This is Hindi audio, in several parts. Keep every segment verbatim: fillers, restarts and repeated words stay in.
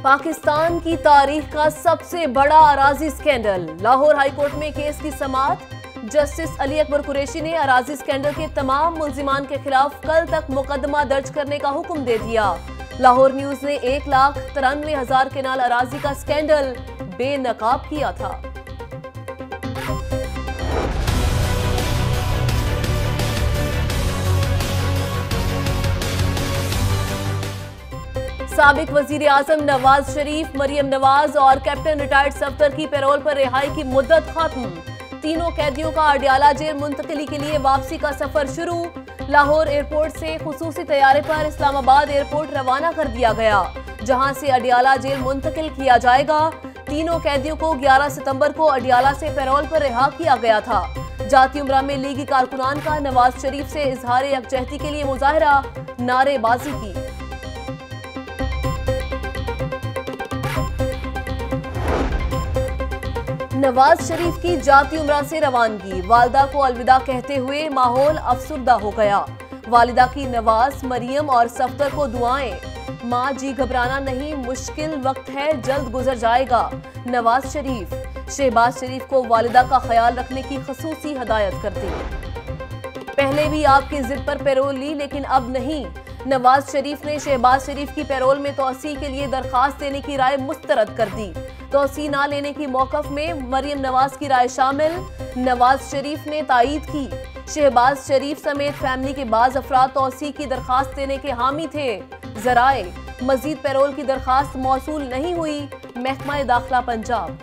पाकिस्तान की तारीख का सबसे बड़ा अराजी स्कैंडल। लाहौर हाईकोर्ट में केस की समाअत। जस्टिस अली अकबर कुरैशी ने अराजी स्कैंडल के तमाम मुल्जिमान के खिलाफ कल तक मुकदमा दर्ज करने का हुक्म दे दिया। लाहौर न्यूज ने एक लाख तिरानवे हजार केनाल अराजी का स्कैंडल बेनकाब किया था। साबिक वजीर आजम नवाज शरीफ, मरियम नवाज और कैप्टन रिटायर्ड सफदर की पैरोल पर रिहाई की मुद्दत खत्म। तीनों कैदियों का अडियाला जेल मुंतकिली के लिए वापसी का सफर शुरू। लाहौर एयरपोर्ट से खुसूसी तैयारे पर इस्लामाबाद एयरपोर्ट रवाना कर दिया गया, जहां से अडियाला जेल मुंतकिल किया जाएगा। तीनों कैदियों को ग्यारह सितंबर को अडियाला से पैरोल पर रिहा किया गया था। जाती उमरा में लीगी कारकुनान का नवाज शरीफ से इजहार यकजहती के लिए मुजाहरा, नारेबाजी की। नवाज शरीफ की जाती उमरा से रवानगी। वालिदा को अलविदा कहते हुए माहौल अफसुर्दा हो गया। वालिदा की नवाज, मरियम और सफदर को दुआएं। माँ जी घबराना नहीं, मुश्किल वक्त है, जल्द गुजर जाएगा। नवाज शरीफ। शहबाज शरीफ को वालिदा का ख्याल रखने की खसूसी हदायत कर दी। पहले भी आपकी जिद पर पैरोल ली, लेकिन अब नहीं। नवाज शरीफ ने शहबाज शरीफ की पैरोल में तोसी के लिए दरखास्त देने की राय मुस्तरद कर दी। तोसी ना लेने की मौकफ में मरियम नवाज की राय शामिल। नवाज शरीफ ने तायीद की। शहबाज शरीफ समेत फैमिली के बाज अफराद तोसी की दरखास्त देने के हामी थे। जराए मजीद पैरोल की दरखास्त मौसूल नहीं हुई। महकमा दाखिला पंजाब।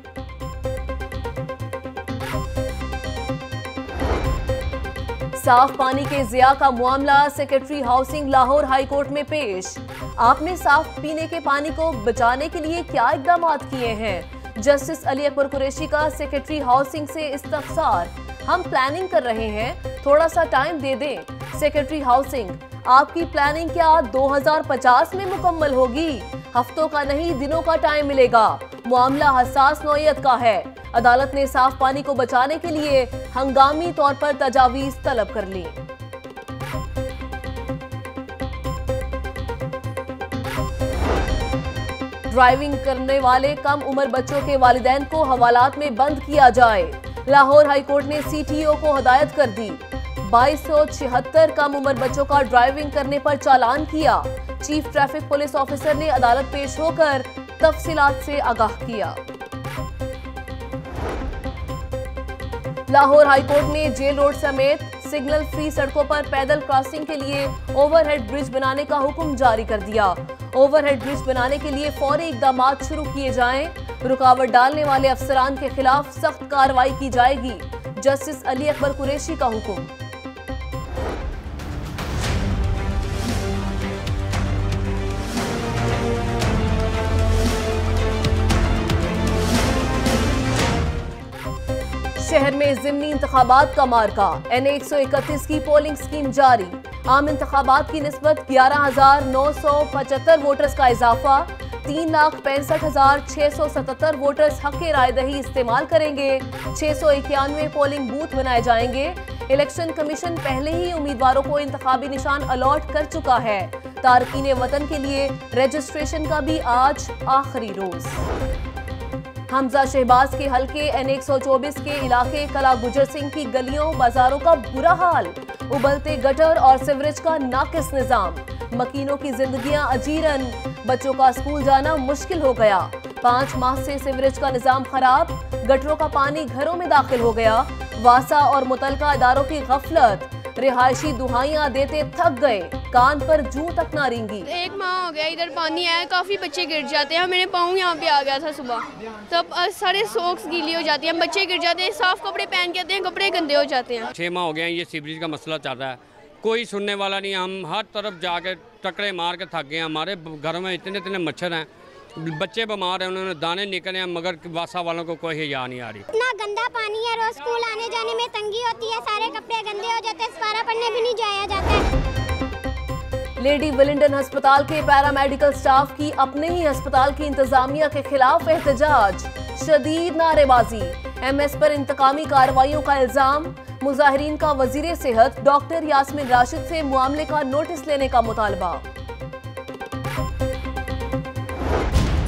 साफ पानी के ज़िया का मामला secretary housing Lahore high court में पेश। आपने साफ पीने के पानी को बचाने के लिए क्या इकदाम किए हैं? जस्टिस अली अकबर कुरैशी का सेक्रेटरी हाउसिंग से इस्तफसार। हम प्लानिंग कर रहे हैं, थोड़ा सा टाइम दे दें। सेक्रेटरी हाउसिंग, आपकी प्लानिंग क्या दो हज़ार पचास में मुकम्मल होगी? हफ्तों का नहीं, दिनों का टाइम मिलेगा। मामला हसास नौयत का है। अदालत ने साफ पानी को बचाने के लिए हंगामी तौर पर तजावीज तलब कर ली। ड्राइविंग करने वाले कम उम्र बच्चों के वालिदैन को हवालात में बंद किया जाए। लाहौर हाईकोर्ट ने सीटीओ को हदायत कर दी। बाईस सौ छिहत्तर कम उम्र बच्चों का ड्राइविंग करने पर चालान किया। चीफ ट्रैफिक पुलिस ऑफिसर ने अदालत पेश होकर तफसीलात से आगाह किया। लाहौर हाईकोर्ट ने जेल रोड समेत सिग्नल फ्री सड़कों पर पैदल क्रॉसिंग के लिए ओवरहेड ब्रिज बनाने का हुक्म जारी कर दिया। ओवरहेड ब्रिज बनाने के लिए फौरी इकदाम शुरू किए जाएं। रुकावट डालने वाले अफसरान के खिलाफ सख्त कार्रवाई की जाएगी। जस्टिस अली अकबर कुरैशी का हुक्म। शहर में ज़िमनी इंतखाबात का मार्का। एन एक सौ इकतीस की पोलिंग स्कीम जारी। आम इंतखाबात की निस्बत ग्यारह हजार नौ सौ पचहत्तर वोटर्स का इजाफा। तीन लाख पैंसठ हजार छह सौ सतहत्तर वोटर्स हक रायदही इस्तेमाल करेंगे। छह सौ इक्यानवे पोलिंग बूथ बनाए जाएंगे। इलेक्शन कमीशन पहले ही उम्मीदवारों को इंतखाबी निशान अलॉट कर चुका है। तारकीन वतन के लिए रजिस्ट्रेशन का भी आज आखिरी रोज। हमजा शहबाज के हल्के एन एक सौ चौबीस के इलाके कला गुजर सिंह की गलियों बाजारों का बुरा हाल। उबलते गटर और सीवरेज का नाकिस निजाम। मकीनों की जिंदगियां अजीरन। बच्चों का स्कूल जाना मुश्किल हो गया। पांच माह से सीवरेज का निजाम खराब। गटरों का पानी घरों में दाखिल हो गया। वासा और मुतलका इदारों की गफलत। रिहायशी दुहाइयां देते थक गए, कान पर जूं तक ना रेंगी। एक माह हो गया इधर पानी आया, काफी बच्चे गिर जाते हैं। मेरे पाँव यहाँ पे आ गया था सुबह, तब सारे सोक्स गीली हो जाती हैं, बच्चे गिर जाते हैं। साफ कपड़े पहन के आते हैं, कपड़े गंदे हो जाते हैं। छः माह हो गए ये सीवरेज का मसला चल रहा है, कोई सुनने वाला नहीं। हम हर तरफ जाके टकरे मार के थक गए। हमारे घरों में इतने इतने मच्छर हैं, बच्चे बीमार हैं, उन्होंने दाने निकले हैं, मगर वासा वालों को कोई हिया नहीं आ रही। इतना गंदा पानी है, रोज स्कूल आने जाने में तंगी होती है। सारे कपड़े गंदे हो जाते हैं, सफारा पढ़ने भी नहीं जाया जाता है। लेडी विलिंगटन अस्पताल के पैरामेडिकल स्टाफ की अपने ही अस्पताल की इंतजामिया के खिलाफ एहतजाज। शदीद नारेबाजी। एमएस पर इंतकामी कार्रवाइयों का इल्जाम। मुजाहिरीन का वजीर सेहत डॉक्टर यास्मिन-राशिद से मामले का नोटिस लेने का मुतालबा।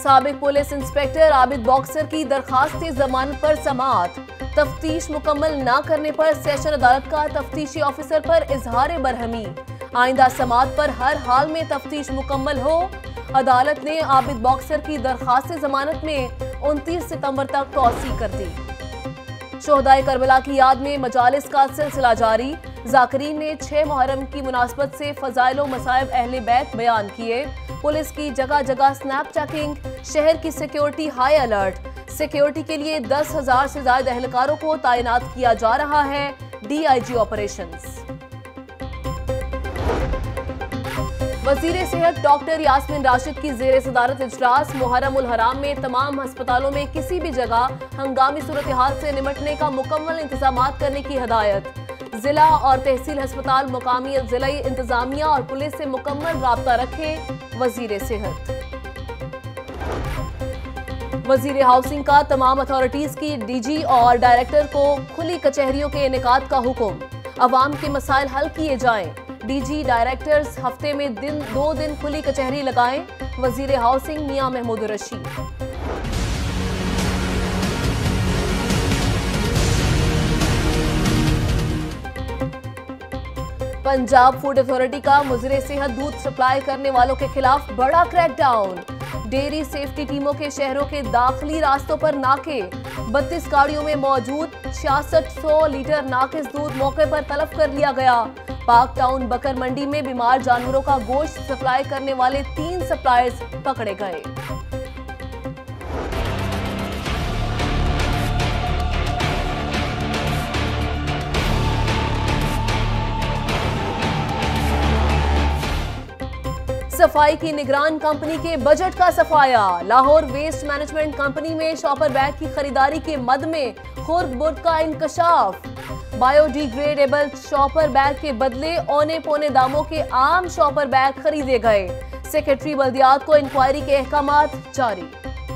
साबिक पुलिस इंस्पेक्टर आबिद बॉक्सर की दरखास्त जमानत पर समाअत। तफ्तीश मुकम्मल न करने पर सेशन अदालत का तफ्तीशी ऑफिसर पर इजहार बरहमी। आइंदा समाअत पर हर हाल में तफ्तीश मुकम्मल हो। अदालत ने आबिद बॉक्सर की दरखास्त जमानत में उनतीस सितंबर तक तौसी कर दी। शोहदाए करबला की याद में मजालिस का सिलसिला जारी। जाकिरीन ने छह मुहर्रम की मुनासबत से फजाइल मसाइब अहले बैत बयान किए। पुलिस की जगह जगह स्नैप चेकिंग, शहर की सिक्योरिटी हाई अलर्ट। सिक्योरिटी के लिए दस हजार से ज्यादा एहलकारों को तैनात किया जा रहा है। D I G operations. वजीर सेहत डॉक्टर यास्मीन-राशिद की जेर सदारत इजलास। मुहर्रम उल हराम में तमाम अस्पतालों में किसी भी जगह हंगामी सूरत हाल से निपटने का मुकम्मल इंतजाम करने की हिदायत। जिला और तहसील अस्पताल मुकामी जिला इंतजामिया और पुलिस से मुकम्मल राब्ता रखे। वजीर सेहत। वजीर हाउसिंग का तमाम अथॉरिटीज की डीजी और डायरेक्टर को खुली कचहरियों के इनेकाद का हुक्म। अवाम के मसाइल हल किए जाएं। डीजी डायरेक्टर्स हफ्ते में दिन दो दिन खुली कचहरी लगाएं। वजीर housing Mian Mahmood Rashid. Punjab food authority का मुजरे सेहत दूध सप्लाई करने वालों के खिलाफ बड़ा क्रैकडाउन। डेयरी सेफ्टी टीमों के शहरों के दाखिली रास्तों पर नाके। बत्तीस गाड़ियों में मौजूद छियासठ सौ लीटर नाकिस दूध मौके पर तलब कर लिया गया। पाक टाउन बकर मंडी में बीमार जानवरों का गोश्त सप्लाई करने वाले तीन सप्लायर्स पकड़े गए। सफाई की निगरान कंपनी के बजट का सफाया। लाहौर वेस्ट मैनेजमेंट कंपनी में शॉपर बैग की खरीदारी के मद में खुर्द बुर्द का इंकशाफ। बायोडिग्रेडेबल शॉपर बैग के बदले औने पौने दामों के आम शॉपर बैग खरीदे गए। सेक्रेटरी बल्दियात को इंक्वायरी के अहकामात जारी।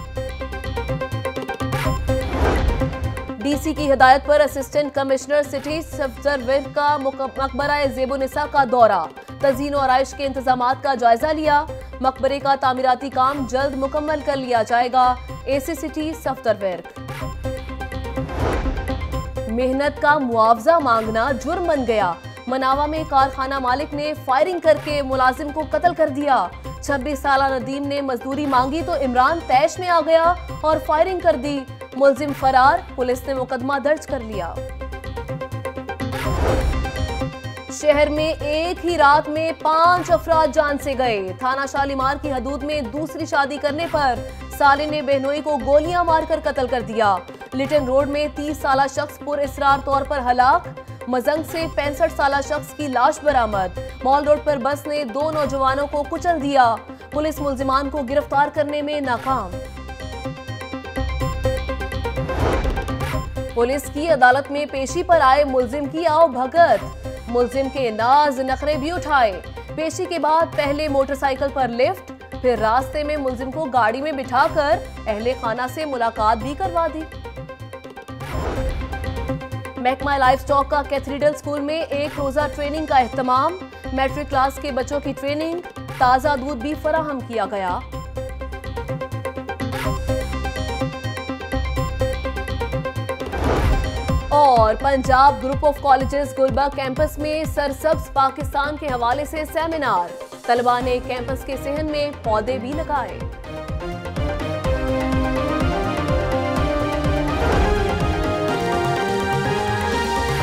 डीसी की हिदायत पर असिस्टेंट कमिश्नर सिटी सफ्जरवेयर का मकबरा ज़ेबुनिसा का दौरा। तज़ीन और आइश के इंतजामात का जायजा लिया। मकबरे का तामीराती काम जल्द मुकम्मल कर लिया जाएगा। एसी सिटी सफ्जरवेयर। मेहनत का मुआवजा मांगना जुर्म बन गया। मनावा में कारखाना मालिक ने फायरिंग करके मुलाजिम को कत्ल कर दिया। छब्बीस साल नदीम ने मजदूरी मांगी तो इमरान तैश में आ गया और फायरिंग कर दी। मुलजिम फरार। पुलिस ने मुकदमा दर्ज कर लिया। शहर में एक ही रात में पांच अफराद जान से गए। थाना शालीमार की हदूद में दूसरी शादी करने पर साले ने बहनोई को गोलियां मारकर कत्ल कर दिया। लिटन रोड में तीस साला शख्स पुरअसरार तौर पर हलाक। मजंग से पैंसठ साला शख्स की लाश बरामद। मॉल रोड पर बस ने दो नौजवानों को कुचल दिया। पुलिस मुलजिमान को गिरफ्तार करने में नाकाम। पुलिस की अदालत में पेशी पर आए मुलजिम की आओ भगत। मुलजिम के नाज नखरे भी उठाए। पेशी के बाद पहले मोटरसाइकिल पर लिफ्ट, फिर रास्ते में मुलजिम को गाड़ी में बिठाकर अहले खाना से मुलाकात भी करवा दी। महकमा लाइफ स्टॉक का कैथेड्रल स्कूल में एक रोजा ट्रेनिंग का एहतमाम। मैट्रिक क्लास के बच्चों की ट्रेनिंग। ताज़ा दूध भी फराहम किया गया। और Punjab group of colleges Gulberg campus में सरसब्ज पाकिस्तान के हवाले से सेमिनार। तलबा ने कैंपस के सहन में पौधे भी लगाए।